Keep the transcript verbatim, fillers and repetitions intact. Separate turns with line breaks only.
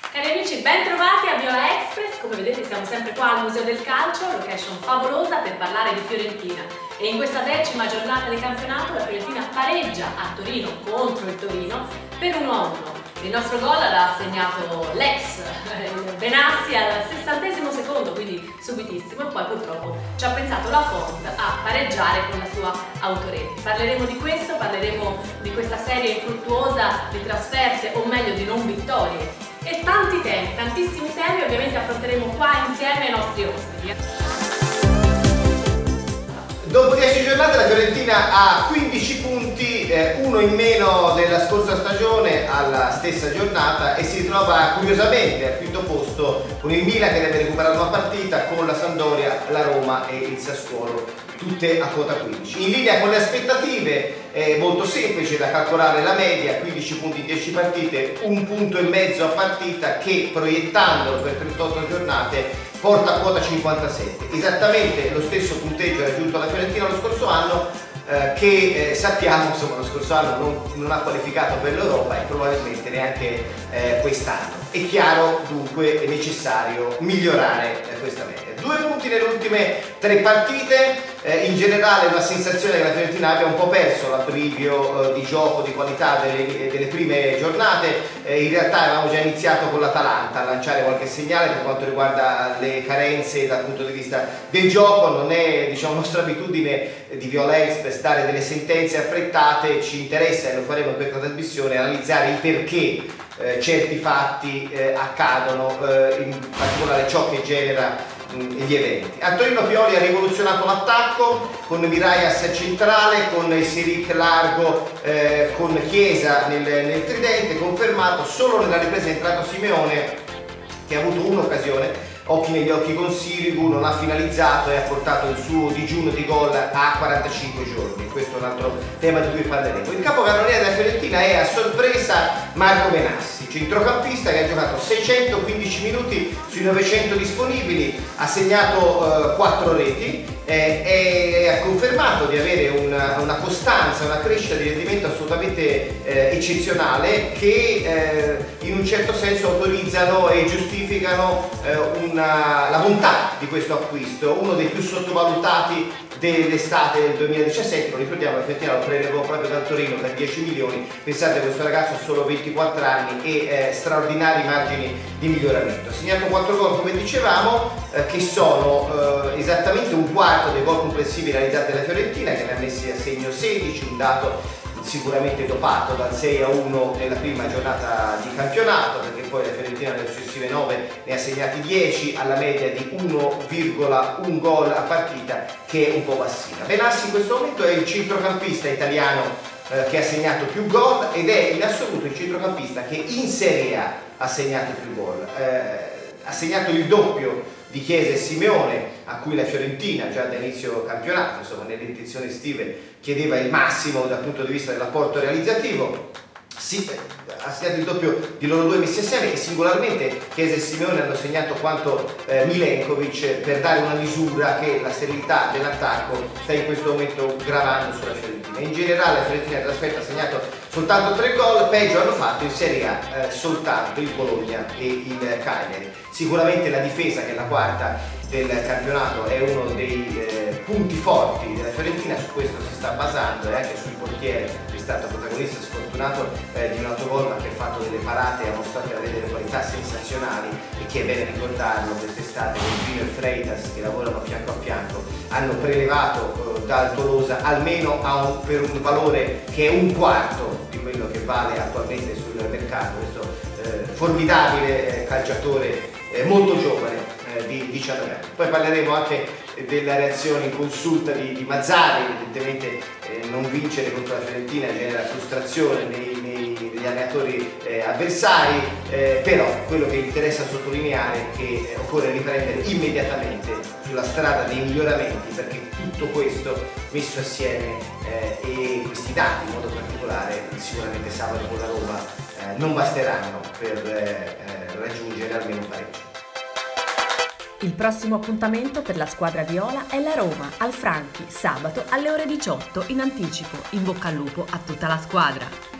Cari amici, ben trovati a Viola Express. Come vedete siamo sempre qua al Museo del Calcio, location favolosa per parlare di Fiorentina. E in questa decima giornata di campionato la Fiorentina pareggia a Torino contro il Torino per uno a uno. Il nostro gol l'ha segnato l'ex Benassi al sessantesimo secondo, quindi subitissimo, e poi purtroppo ci ha pensato la Font a pareggiare con la sua autorete. Parleremo di questo, parleremo di questa serie infruttuosa di trasferte, o meglio di non vittorie, e tanti temi, tantissimi temi, ovviamente affronteremo qua insieme ai nostri ospiti.
Dopo dieci giornate la Fiorentina ha quindici punti, eh, uno in meno della scorsa stagione alla stessa giornata, e si trova curiosamente al quinto posto con il Milan che deve recuperare una partita, con la Sampdoria, la Roma e il Sassuolo, tutte a quota quindici. In linea con le aspettative, è molto semplice da calcolare la media: quindici punti in dieci partite, un punto e mezzo a partita, che proiettandolo per trentotto giornate porta a quota cinquantasette, esattamente lo stesso punteggio raggiunto dalla Fiorentina lo scorso anno, eh, che eh, sappiamo insomma lo scorso anno non, non ha qualificato per l'Europa e probabilmente neanche eh, quest'anno. È chiaro dunque è necessario migliorare eh, questa media. Due punti nelle ultime tre partite, eh, in generale una sensazione che la Fiorentina abbia un po' perso l'abbrivio eh, di gioco, di qualità delle, delle prime giornate. Eh, in realtà avevamo già iniziato con l'Atalanta a lanciare qualche segnale per quanto riguarda le carenze dal punto di vista del gioco. Non è, diciamo, nostra abitudine di Viola Express dare delle sentenze affrettate, ci interessa, e lo faremo in questa trasmissione, analizzare il perché eh, certi fatti eh, accadono, eh, in particolare ciò che genera gli eventi. A Torino Pioli ha rivoluzionato l'attacco con Mirallas centrale, con Siric largo, eh, con Chiesa nel, nel tridente, confermato. Solo nella ripresa è entrato Simeone, che ha avuto un'occasione, occhi negli occhi con Sirigu, non ha finalizzato e ha portato il suo digiuno di gol a quarantacinque giorni. Questo è un altro tema di cui parleremo. Il capocannoniere della Fiorentina è a sorpresa Marco Benassi, centrocampista che ha giocato seicentoquindici minuti sui novecento disponibili, ha segnato eh, quattro reti eh, e ha confermato di avere una, una costanza, una crescita di rendimento assolutamente eh, eccezionale, che eh, in un certo senso autorizzano e giustificano eh, una, la bontà di questo acquisto, uno dei più sottovalutati dell'estate del duemiladiciassette. Lo ricordiamo, la Fiorentina lo prelevò proprio dal Torino per dieci milioni. Pensate, questo ragazzo ha solo ventiquattro anni e eh, straordinari margini di miglioramento. Ha segnato quattro gol, come dicevamo, eh, che sono eh, esattamente un quarto dei gol complessivi realizzati dalla Fiorentina, che ne ha messi a segno sedici, un dato sicuramente dopato dal sei a uno nella prima giornata di campionato, perché poi la Fiorentina nelle successive nove ne ha segnati dieci, alla media di uno virgola uno gol a partita, che è un po' bassina. Benassi in questo momento è il centrocampista italiano eh, che ha segnato più gol, ed è in assoluto il centrocampista che in Serie A ha segnato più gol. Eh, ha segnato il doppio di Chiesa e Simeone, a cui la Fiorentina già da inizio campionato, insomma nelle intenzioni estive, chiedeva il massimo dal punto di vista dell'apporto realizzativo. Si, ha segnato il doppio di loro due messi assieme, e singolarmente Chiesa e Simeone hanno segnato quanto eh, Milenkovic, per dare una misura che la sterilità dell'attacco sta in questo momento gravando sulla Fiorentina. In generale la Fiorentina in trasferta ha segnato soltanto tre gol, peggio hanno fatto in Serie A eh, soltanto il Bologna e il Cagliari. Sicuramente la difesa, che è la quarta del campionato, è uno dei eh, punti forti della Fiorentina, su questo si sta basando, e anche sul portiere, che è stato protagonista sfortunato eh, di un autogol, ma che ha fatto delle parate e ha mostrato di avere delle qualità sensazionali, e che è bene ricordarlo, quest'estate con Gino e Freitas, che lavorano fianco a fianco, hanno prelevato eh, dal Tolosa almeno a un, per un valore che è un quarto di quello che vale attualmente sul mercato, questo eh, formidabile eh, calciatore eh, molto giovane, di diciannove anni. Poi parleremo anche della reazione in consulta di, di Mazzarri. Evidentemente eh, non vincere contro la Fiorentina genera frustrazione nei, nei, negli allenatori eh, avversari, eh, però quello che interessa sottolineare è che eh, occorre riprendere immediatamente sulla strada dei miglioramenti, perché tutto questo messo assieme eh, e questi dati in modo particolare, sicuramente sabato con la Roma, eh, non basteranno per eh, raggiungere almeno un pareggio.
Il prossimo appuntamento per la squadra viola è la Roma al Franchi, sabato alle ore diciotto in anticipo. In bocca al lupo a tutta la squadra!